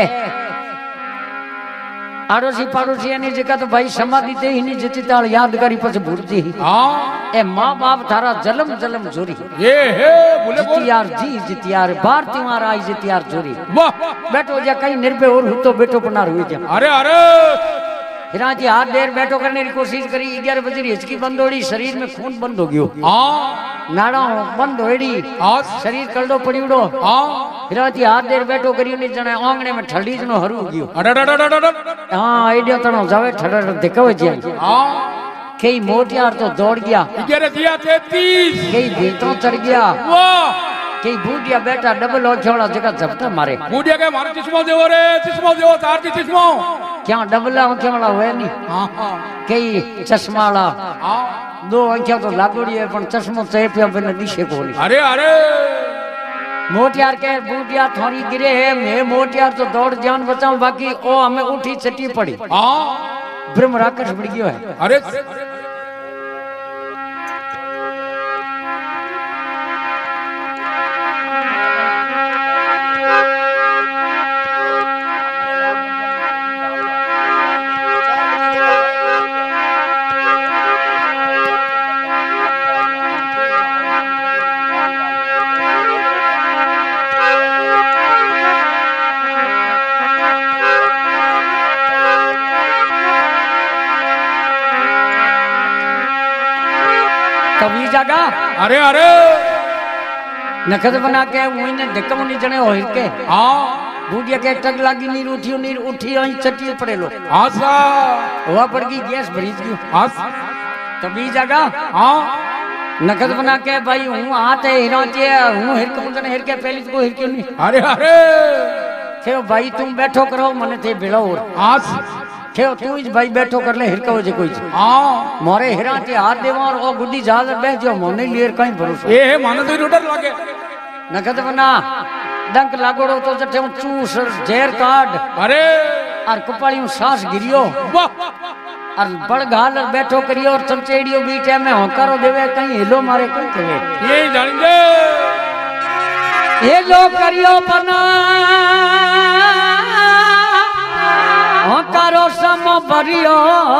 आड़ोसी पाड़ोसी यानी जगह तो भाई समाधि दे ही नहीं जितनी ताल यादगारी पर भूलती ही हाँ ए माँ बाप थारा जलम जलम जोरी ये है बोले बोल जितियार जी जितियार बार त्योहार आई जितियार जोरी वाह बैठो जा कहीं निर्भय और हो तो बैठो पनार हुई जा अरे अरे हिरा जी हाथ देर बैठो करने की कोशिश करी 11 बजे हिचकी बंद होड़ी शरीर में खून बंद हो गयो हाँ नाड़ा बंद होड़ी आज शरीर कलडो पड़ीड़ो हाँ हिरा जी हाथ देर बैठो करी नहीं जने आंगणे में ठंडी जनो हरू गयो अरे अरे अरे अरे हाँ आइडिया तनो जावे ठड़ा दिखावे जे हाँ कई मोटियार तो दौड़ गया 11 दिया 33 कई भीतों चढ़ गया वाह कई बूढ़िया बेटा डबल हो छोड़ा जगह झपटा मारे बूढ़िया के मारे चश्मा देवो रे चश्मा देवो तार की चश्मा क्या डबला आंखें वाला हुए नहीं हाँ हाँ कई चश्मा वाला हाँ दो आंखें तो लागोड़ी है पर चश्मो चे पे बिना दिशे को नहीं अरे अरे मोटियार के बूढ़िया थोड़ी गिरे है मैं मोटियार तो दौड़ जान बचाऊं बाकी ओ हमें उठी चटी पड़ी हाँ ब्रह्म राक्षस बढ़ गयो है अरे कभी जगह अरे अरे नखत बना के मुई ने धक्का नहीं जने हो के हाँ बूढ़िया के टग लागी नीर उठी आई चटी पड़े लो आशा हवा पड़ गई गैस भरी गई आस कभी जगह हाँ नकद बना के भाई हूँ हाथ है हिरा चे हूँ हिरक पुंजन हिर के पहली तो हिर क्यों नहीं अरे अरे खेओ भाई तुम बैठो करो मने थे बिलो आज खेओ तू इस भाई बैठो कर ले हिरका हो जे कोई हाँ मोरे हिरा चे हाथ देवा और गुड्डी जहाज बैठ जाओ मोने लिए कहीं भरोसा ये माने तो रोटर लागे नकद बना डंक लागोड़ो तो जटे चूस जेर काट अरे और कुपाड़ियों सांस गिरियो वाह और बड़ घाल बैठो करियो और चमचेड़ियो बीच में होकारो देवे कहीं हिलो मारे कहीं कहे ये जानेंगे हिलो करियो पना होकारो सम भरियो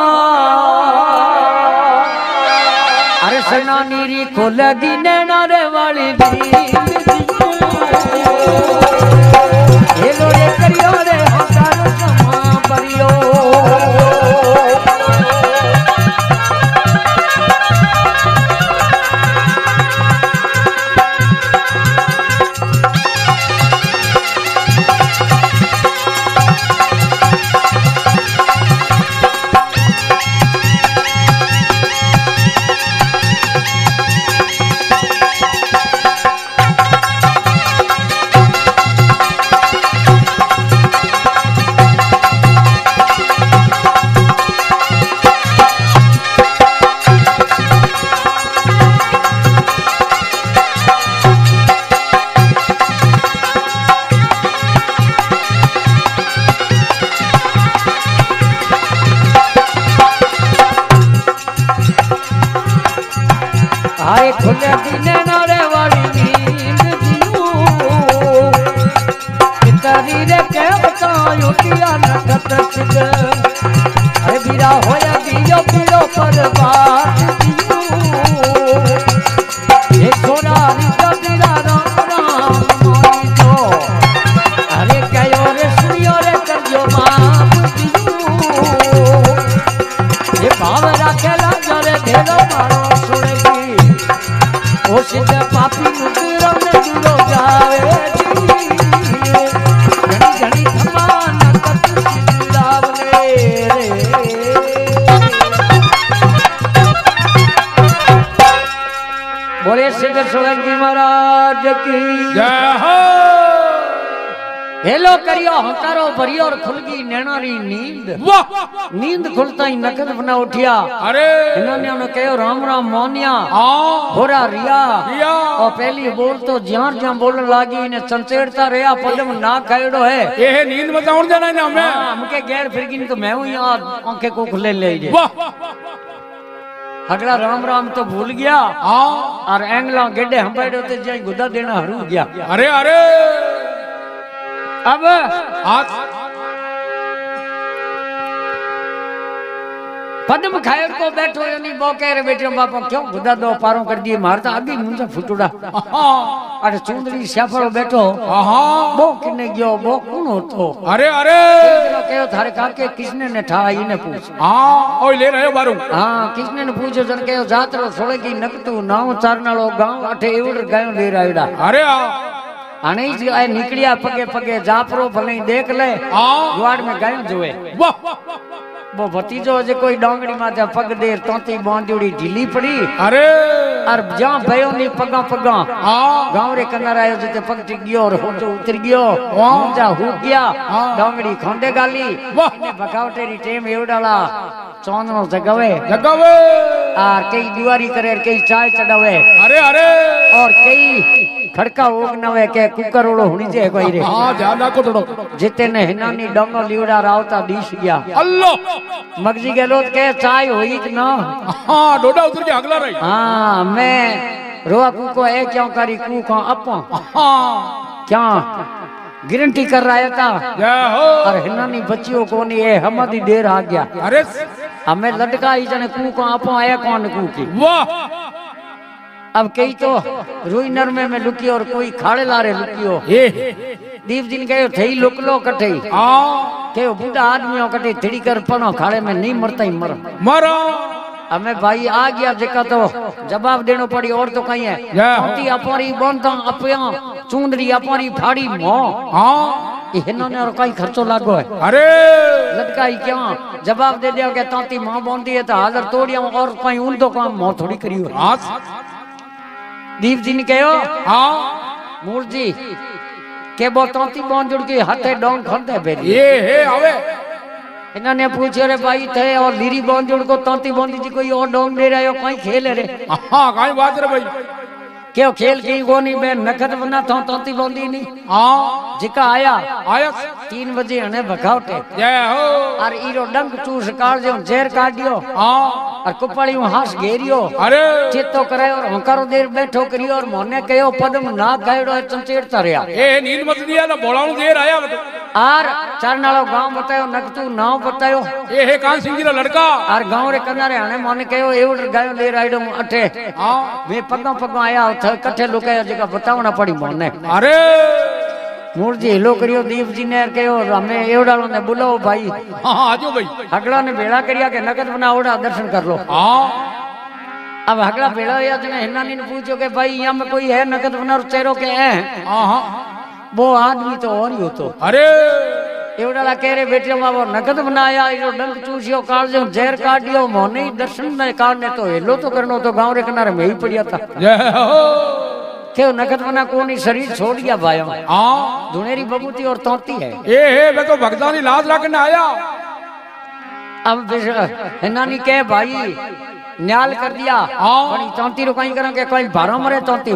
अरे सना नीरी खोल दी नैना रे वाली हिलो रे करियो रे होकारो सम भरियो आए खुले दिने नारे वाली नींद दियो कितारी रे के बतायो किया नकत सिद अरे बीरा होया दियो पीरो पर बात दियो ये सोना रिश्ता बीरा राम राम मोई तो अरे कयो रे सुनियो रे करजो माफ दियो ये भाव राखेला जरे ढेलो मारो सुनेगी ओ सिद्ध पापी मुकरम ने दूरो जावे घनी घनी थमान कत सिद्धावले रे बोले सिद्ध सोलंकी महाराज की जय हो हेलो करियो हकारो भरियो और खुलगी नैनारी नींद वाह नींद खुलता ही नकद बना उठिया अरे इन्होंने उन्हें कहो राम राम मोनिया हाँ होरा रिया रिया और पहली बोल तो ज्यां ज्यां बोलने लागी इन्हें चंचेड़ता रहा पदम ना खाएड़ो है ये नींद में जाऊं देना है ना हमें हमके गैर फिरगिन तो मैं हूँ यहाँ आंखें को खुले ले जे वाह अगला राम राम तो भूल गया हाँ और एंगला गेडे हम बैठे होते जाए गुदा देना हरू गया अरे अरे अब आज पदम खायर को बैठो यानी बो कह रहे बेटे बापा क्यों गुदा दो पारों कर दिए मारता आगे मुंजा फुटुड़ा अरे चुंदरी स्याफड़ो बैठो हाँ बो किने गयो बो कौन होतो अरे अरे कहो थारे काके किसने ने ठा इने पूछ हाँ ओए ले रहे हो बारू हाँ किसने ने पूछो जन कहो जातरो सोले की नकतू नाव चारनालो गांव अठे एवड़ गायो ले रायड़ा अरे आने ही आए निकलिया पगे पगे जापरो भले देख ले हाँ गुआड़ में गायो जोए वाह वो भतीजो जे कोई डांगड़ी माथे पग देर तोती बांधुड़ी ढीली पड़ी अरे और जहां भयो नी पगा पगा हाँ गांव रे कन्नर आयो जिते पग टिक गयो और होजो उतर गयो वाह। मुंजा हो गया हाँ। डांगड़ी खोंडे गाली वाह। इने बगावटेरी टेम एवडाला चौंदनो जगावे जगावे और कई दीवारी करे कई चाय चढ़ावे अरे अरे और कई खड़का ओग नवे के कुकर ओड़ो होनी जे कोई रे हाँ ध्यान रखो थोड़ो जिते ने हिनानी डंगो लीवड़ा रावता दीश गया अल्लाह मगजी गेलोत के चाय होई कि ना हाँ डोडा उतर के अगला रही हाँ मैं रोआ कुको ए क्यों करी कुको अपो हाँ क्या गारंटी कर रहा था जय हो और हिनानी बच्चियों को नहीं है हमारी देर आ गया अरे हमें लटका ही जने कुको अपो आया कौन कुकी वाह अब कई तो रुई नरमे में लुकियो और कोई खाड़े लारे लुकियो ये दीप दिन कहो थई लुक लो कटे हाँ कहो बूढ़ा आदमियों कटे थड़ी कर पनो खाड़े में नहीं मरता ही मर मरो हमें भाई आ गया जेका तो जवाब देनो पड़ी और तो कहीं है होती अपनी बनता अपया चुंदरी अपनी फाड़ी मो हाँ इन्होंने और कहीं खर्चो लागो है अरे लटकाई क्या जवाब दे दिया के ताती मां बोंदी है तो हाजर तोड़िया और कहीं उन तो काम मो थोड़ी करी हो हाँ दीप जी ने कहो हाँ मूर जी के बो तोती बोंजुड़ की हाथे डोंग खंदे बेरी ये है आवे इन्होंने पूछो रे भाई थे और लीरी बोंजुड़ को तोती बोंदी जी कोई और डोंग दे रहे हो कोई खेल रे हाँ काई बात रे भाई क्यों खेल की गोनी बे नखत बना तो तोती बोंदी नहीं हाँ जिका आया आया 3 बजे हने भगावटे जय हो और ईरो डंग चूस काट जो जेर काटियो हाँ और कुपड़ी हास घेरियो अरे चित्तो करे और हंकारो देर बैठो करियो और मोने कहो पदम ना गायड़ो चंचेड़ता रहा ए नींद मत दिया ना बोलाऊं देर आया बता और चरनालो गांव बतायो नकतू नाव बतायो ये है कान सिंह जी रा लड़का और गांव रे कनारे हने मोने कहो एवड गायो ले राइडो अठे हाँ वे पगो पगो आया थ कठे लुकायो जका बतावना पड़ी मोने अरे मूर्ति हिलो करियो दीप जी ने कहो हमें एवडालो ने बुलाओ भाई हाँ आजो भाई हगड़ा ने भेड़ा करिया के नगद बना ओड़ा दर्शन कर लो हाँ अब हगड़ा भेड़ा या जने हिन्नानी ने पूछो के भाई यहाँ में कोई है नगद बना चेहरो के है हाँ हाँ वो आदमी तो और ही हो तो अरे एवडाला कह रहे बेटे मां वो नगद बनाया इरो डंक चूसियो काल जो जहर काटियो मोने ही दर्शन में काटने तो हेलो तो करनो तो गांव रे किनारे में ही पड़िया था जय हो क्यों नगद बना कोनी शरीर छोड़ दिया भाइयों हाँ धुनेरी बबूती और तोती है ये है मैं तो भगतानी लाज रखने आया अब नानी के भाई न्याल कर दिया हाँ। बड़ी तोती रो कहीं करेंगे कोई बारह मरे तोती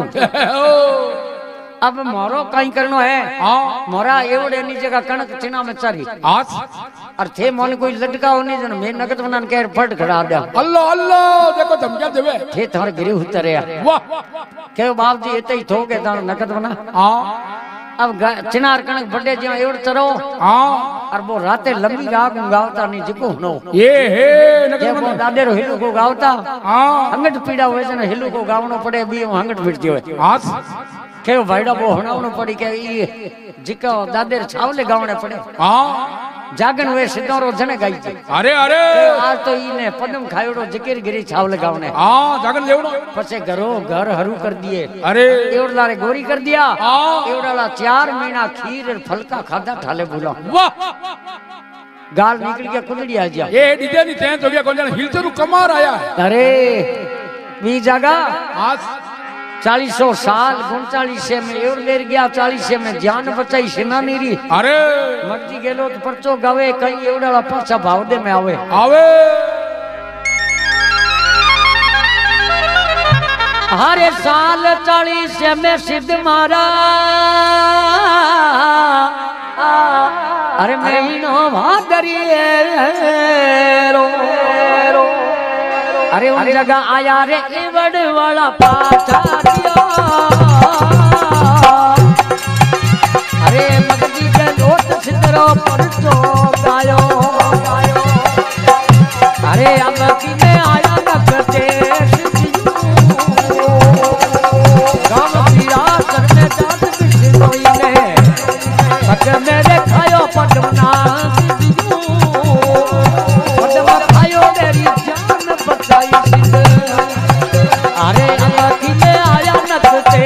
अब मोरो कहीं करनो है हाँ मोरा एवड़े नी जगह कणक चिना में चरी आज और थे मोन कोई लटका होने जन मैं नगद बनान के फट खड़ा दे अल्लाह अल्लाह देखो धमकिया देवे थे थारे गिरे उतरे वाह के बाप जी एते ही थोके तार नगद बना हाँ अब चिनार कणक बड़े जो एवड़ चरो हाँ और वो राते लंबी राग गावता नहीं जिको नो ये है के नगद वो बना दादे रो हिलू को गावता हाँ हंगट पीड़ा हुए जन हिलू को गावनो पड़े भी हंगट पीड़ती हुए आज के भाईड़ा वो हणावनो पड़ी के ई जिका दादे छावले गावने पड़े हाँ जागन वे सिद्धोरो जने गाई थी अरे अरे आज तो इने पदम खायोड़ो जिकिर गिरी छावले गावने हाँ जागन देवड़ो पछे घरो घर हरू कर दिए अरे एवड़ला रे गोरी कर दिया हाँ एवड़ला 4 महीना खीर और फलका खादा ठाले बुला वाह गाल निकल के कुंदड़ी आ गया ये डीजे नी चेंज हो गया कौन जाने हिलचरू कमार आया है अरे बी जगह आज 40 साल 39 में एवड़ लेर गया 40 में जान बचाई सेना नीरी अरे मर्जी गेलो तो परचो गावे कहीं एवड़ा पाछा भाव दे में आवे आवे हरे साल 40 में सिद्ध मारा अरे महीनो भादरी रो अरे उन जगह आया रे इवड़ वाला पाछा दिया अरे मगजी के लोट सिद्धरो परचो गायो अरे अब की में आया नखते गाँव की रात में जात बिछनोई ने पक मेरे खायो पटना पटना खायो मेरी जान बचाई सिद्ध अरे अब की में आया नखते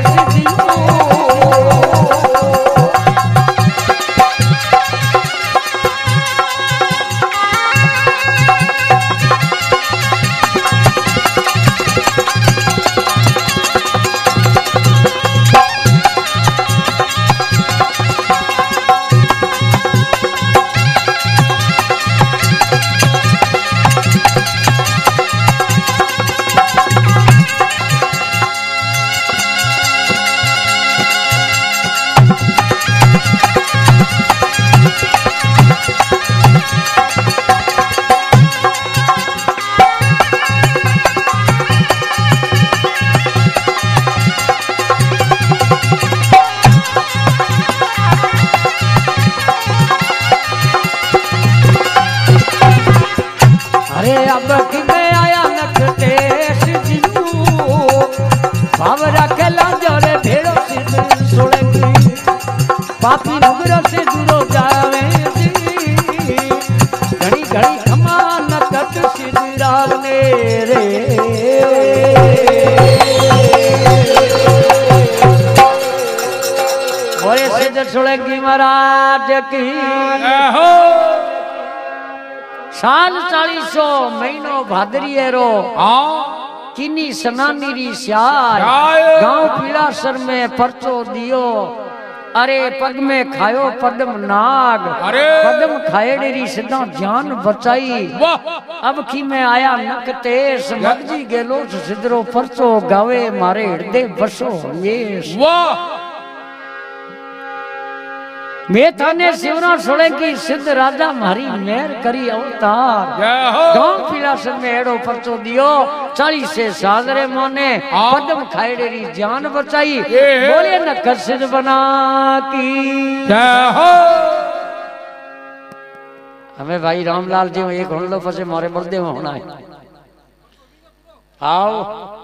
पापी नुगरो से दूरो जावे घड़ी घड़ी खमान कट सिद्धराज ने रे बोले सिद्ध सोलंकी महाराज की साल 40 महीनो भादरी रो हाँ किनी सनानी री स्याय स्याय। गांव पीलासर में परचो दियो अरे पग में खायो पदम नाग अरे। पदम खाएड़े री सदा जान बचाई वाह अब की में आया नक तेस मगजी गेलो सिद्धरो परचो गावे मारे हृदय बसो येस वाह मैं थाने शिवरा सोड़े की सिद्ध राजा मारी मेहर करी अवतार जय हो गांव पीलासर में एड़ो परचो दियो 40 से सादरे मोने हाँ। पदम खाएड़े री जान बचाई ए। बोले न कसिद बना की जय हो हमें भाई रामलाल जी एक होने लो पसे मारे बलदेव होना है आओ